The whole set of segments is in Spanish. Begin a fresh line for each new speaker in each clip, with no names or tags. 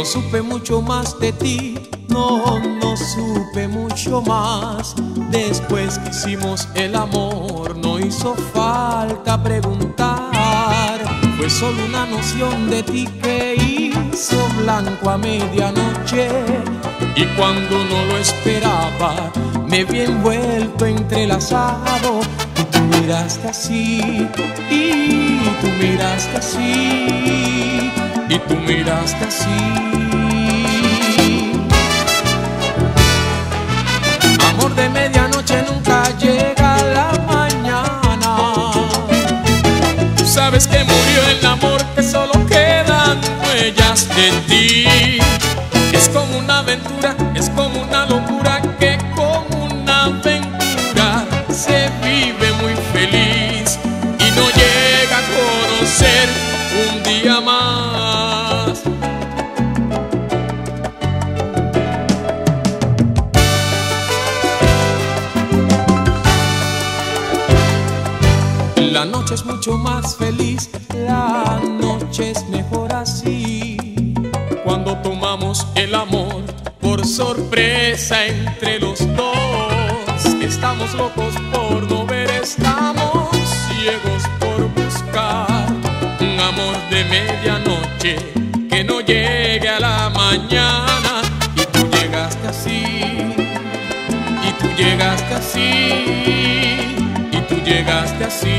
supe mucho más de ti, no supe mucho más. Después que hicimos el amor, no hizo falta preguntar. Fue solo una noción de ti que hizo blanco a medianoche. Y cuando no lo esperaba, me vi envuelto, entrelazado. Y tú miraste así, y tú miraste así, y tú miraste así. Amor de medianoche nunca llega a la mañana. Tú sabes que murió el amor, que solo quedan huellas de ti. Es como una aventura, es como una locura, que como una aventura se vive muy feliz y no llega a conocer un día más. La noche es mucho más feliz, la noche es mejor así. Cuando tomamos el amor por sorpresa entre los dos, estamos locos por no ver, estamos ciegos por buscar un amor de medianoche que no llegue a la mañana. Y tú llegaste así, y tú llegaste así, y tú llegaste así.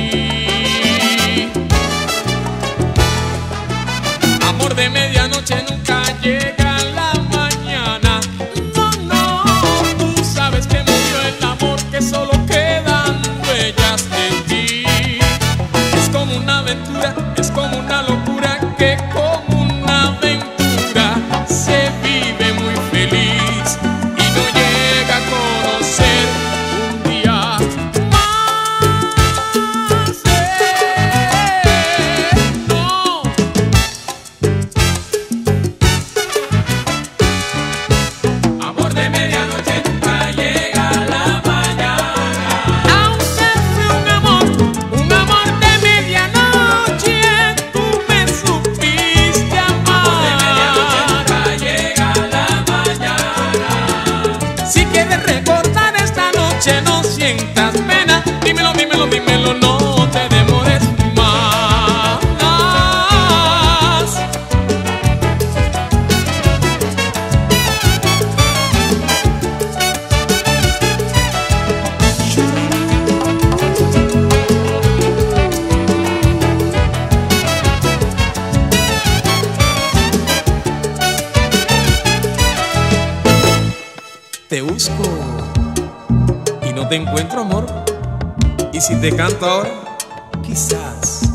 Amor de medianoche nunca llega a la mañana. No, tú sabes que murió el amor, que solo quedan huellas de ti. Es como una aventura, es como una locura, que como una aventura se vive muy feliz y no llega a conocer un día más. No. Amor de medianoche nunca llega a la mañana. Aunque fue un amor de medianoche, tú me supiste amar. Amor de medianoche nunca llega a la mañana. Si quieres recordar esta noche, no sientas pena. Dímelo, dímelo, dímelo, no te demores más. Te busco y no te encuentro, amor. Y si te canto ahora, quizás